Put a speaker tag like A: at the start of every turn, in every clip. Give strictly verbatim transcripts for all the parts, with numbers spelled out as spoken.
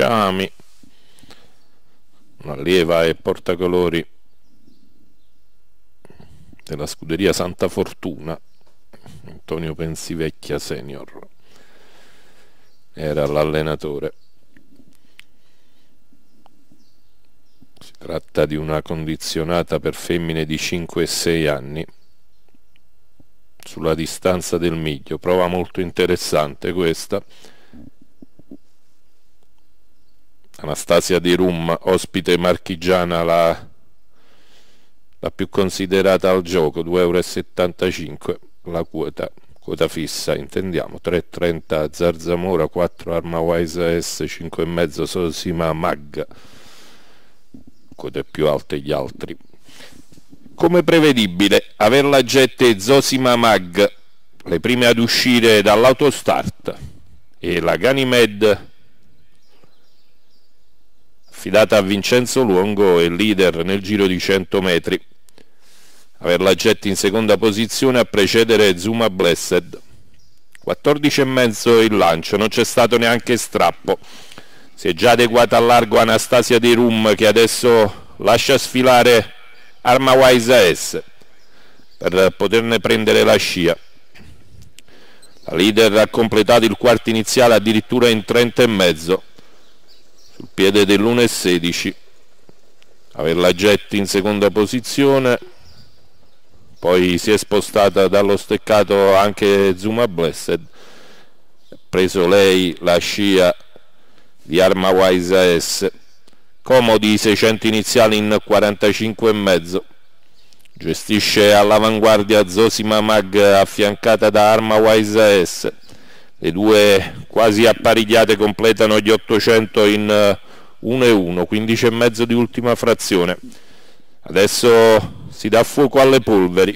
A: Ciami, allieva e portacolori della scuderia Santa Fortuna, Antonio Pensivecchia senior era l'allenatore. Si tratta di una condizionata per femmine di cinque e sei anni sulla distanza del miglio, prova molto interessante questa. Anastasia Di Rum, ospite marchigiana, la, la più considerata al gioco, due euro e settantacinque la quota, quota fissa intendiamo, tre e trenta Zarzamora, quattro Arma Wise S, cinque e mezzo Sosima Mag, quote più alte gli altri. Come prevedibile, Averla Jet e Zosima Mag le prime ad uscire dall'autostart, e la Ganymede affidata a Vincenzo Luongo è leader nel giro di cento metri. Averla Jet in seconda posizione a precedere Zuma Blessed. quattordici e mezzo il lancio, non c'è stato neanche strappo. Si è già adeguata al largo Anastasia Di Rum, che adesso lascia sfilare Arma Wise S per poterne prendere la scia. La leader ha completato il quarto iniziale addirittura in trenta e mezzo sul piede dell'uno e sedici. Averla Jet in seconda posizione, poi si è spostata dallo steccato anche Zuma Blessed, ha preso lei la scia di Arma Wise S. Comodi seicento iniziali in quarantacinque e mezzo. Gestisce all'avanguardia Zosima Mag affiancata da Arma Wise S. Le due quasi apparigliate completano gli ottocento in uno e uno, quindici e mezzo di ultima frazione. Adesso si dà fuoco alle polveri.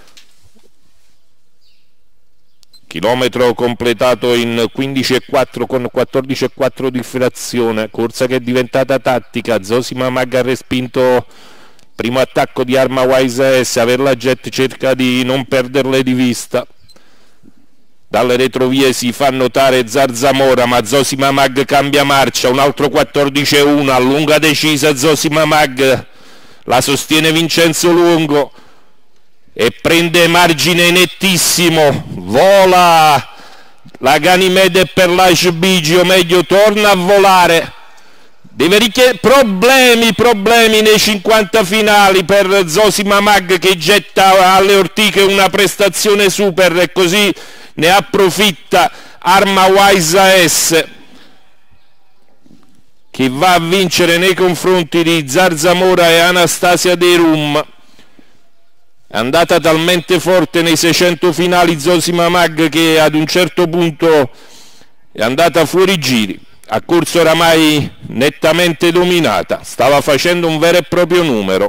A: Chilometro completato in quindici e quattro con quattordici e quattro di frazione, corsa che è diventata tattica. Zosima Mag ha respinto primo attacco di Arma Wise S, Averla Jet cerca di non perderle di vista. Dalle retrovie si fa notare Zarzamora, ma Zosima Mag cambia marcia, un altro quattordici e uno, a lunga decisa Zosima Mag, la sostiene Vincenzo Luongo e prende margine nettissimo. Vola la Ganymede per l'Ashbigi, o meglio torna a volare. Deve richiedere problemi, problemi nei cinquanta finali per Zosima Mag, che getta alle ortiche una prestazione super, e così ne approfitta Arma Wise S, che va a vincere nei confronti di Zarzamora e Anastasia Di Rum. È andata talmente forte nei seicento finali Zosima Mag che ad un certo punto è andata fuori giri, ha corso oramai nettamente dominata, stava facendo un vero e proprio numero,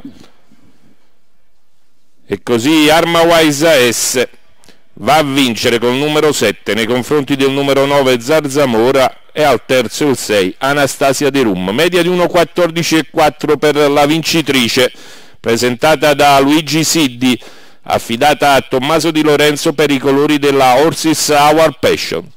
A: e così Arma Wise S va a vincere col numero sette nei confronti del numero nove Zarzamora, e al terzo il sei Anastasia Di Rum. Media di uno quattordici e quattro per la vincitrice, presentata da Luigi Siddi, affidata a Tommaso Di Lorenzo per i colori della Horses Our Passion.